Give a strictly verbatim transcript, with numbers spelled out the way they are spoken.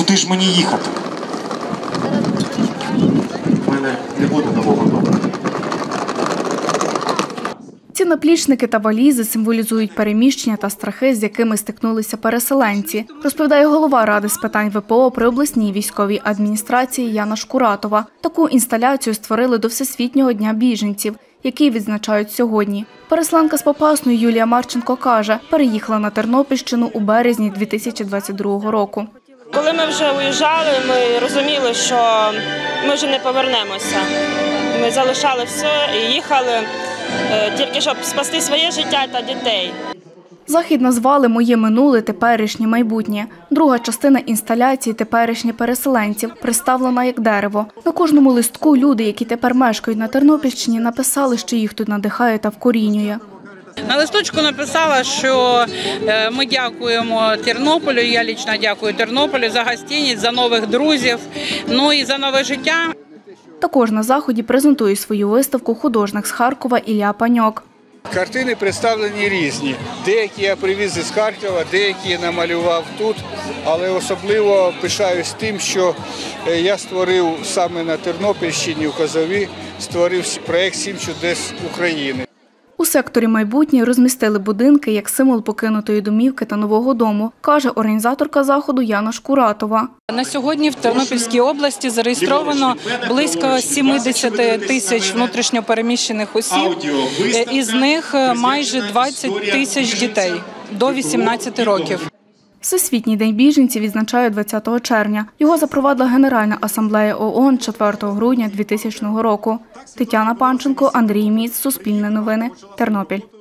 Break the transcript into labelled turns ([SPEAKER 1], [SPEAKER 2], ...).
[SPEAKER 1] куди ж мені їхати? У мене не буде нового дому.
[SPEAKER 2] Ці наплічники та валізи символізують переміщення та страхи, з якими стикнулися переселенці, розповідає голова Ради з питань ВПО при обласній військовій адміністрації Яна Шкуратова. Таку інсталяцію створили до Всесвітнього дня біженців, який відзначають сьогодні. Переселенка з Попасної Юлія Марченко каже, переїхала на Тернопільщину у березні дві тисячі двадцять другого року.
[SPEAKER 3] Коли ми вже уїжджали, ми розуміли, що ми вже не повернемося. Ми залишали все і їхали тільки щоб спасти своє життя та дітей.
[SPEAKER 2] Захід назвали «Моє минуле, теперішнє, майбутнє». Друга частина інсталяції «Теперішнє переселенців» представлена як дерево. На кожному листку люди, які тепер мешкають на Тернопільщині, написали, що їх тут надихає та вкорінює.
[SPEAKER 4] На листочку написала, що ми дякуємо Тернополю, я лично дякую Тернополю за гостинність, за нових друзів, ну і за нове життя.
[SPEAKER 2] Також на заході презентує свою виставку художник з Харкова Ілля Паньок.
[SPEAKER 5] Картини представлені різні. Деякі я привіз із Харкова, деякі я намалював тут, але особливо пишаюсь тим, що я створив саме на Тернопільщині, у Козові, створив проєкт «Сім чудес України».
[SPEAKER 2] У секторі «Майбутнє» розмістили будинки як символ покинутої домівки та нового дому, каже організаторка заходу Яна Шкуратова.
[SPEAKER 6] На сьогодні в Тернопільській області зареєстровано близько сімдесят тисяч внутрішньопереміщених осіб, із них майже двадцять тисяч дітей до вісімнадцяти років.
[SPEAKER 2] Всесвітній день біженців відзначають двадцятого червня. Його запровадила Генеральна асамблея ООН четвертого грудня дві тисячного року. Тетяна Панченко, Андрій Міц, Суспільне новини, Тернопіль.